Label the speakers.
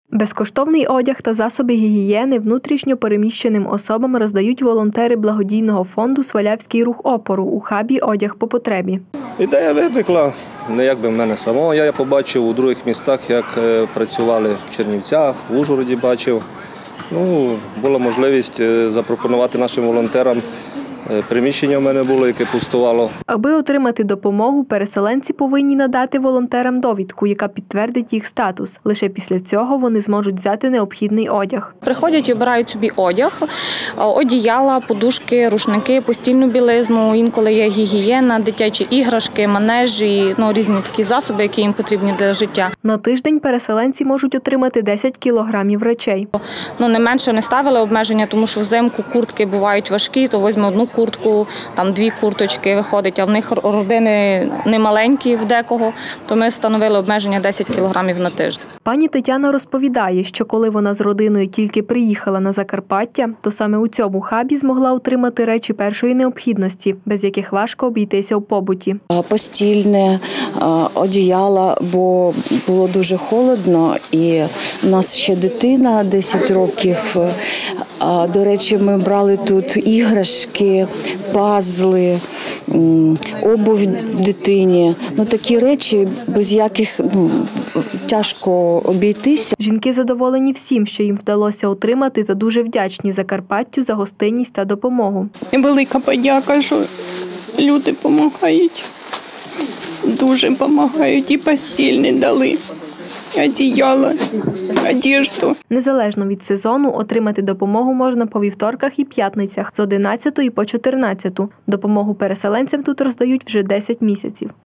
Speaker 1: Безкоштовний одяг та засоби гігієни внутрішньо переміщеним особам роздають волонтери благодійного фонду «Свалявський рух опору» у хабі «Одяг по потребі».
Speaker 2: Ідея виникла не якби в мене самого. Я побачив у других містах, як працювали в Чернівцях, в Ужгороді бачив. Була можливість запропонувати нашим волонтерам. Приміщення в мене було, яке пустувало.
Speaker 1: Аби отримати допомогу, переселенці повинні надати волонтерам довідку, яка підтвердить їх статус. Лише після цього вони зможуть взяти необхідний одяг.
Speaker 3: Приходять і обирають собі одяг, одіяла, подушки, рушники, постільну білизну, інколи є гігієна, дитячі іграшки, манежі, різні такі засоби, які їм потрібні для життя.
Speaker 1: На тиждень переселенці можуть отримати 10 кілограмів речей.
Speaker 3: Не менше не ставили обмеження, тому що взимку куртки бувають важкі, то візьме одну куртку, там 2 курточки виходить, а в них родини не маленькі в декого, то ми встановили обмеження 10 кілограмів на тиждень.
Speaker 1: Пані Тетяна розповідає, що коли вона з родиною тільки приїхала на Закарпаття, то саме у цьому хабі змогла отримати речі першої необхідності, без яких важко обійтися в побуті.
Speaker 4: Постільне, одіяла, бо було дуже холодно, і у нас ще дитина 10 років. До речі, ми брали тут іграшки, пазли, обув дитині. Такі речі, без яких тяжко обійтися.
Speaker 1: Жінки задоволені всім, що їм вдалося отримати, та дуже вдячні Закарпаттю за гостинність та допомогу.
Speaker 5: Велика подяка, що люди допомагають. Дуже допомагають. І постільне дали, одіяло, одежду.
Speaker 1: Незалежно від сезону, отримати допомогу можна по вівторках і п'ятницях з 11 по 14. Допомогу переселенцям тут роздають вже 10 місяців.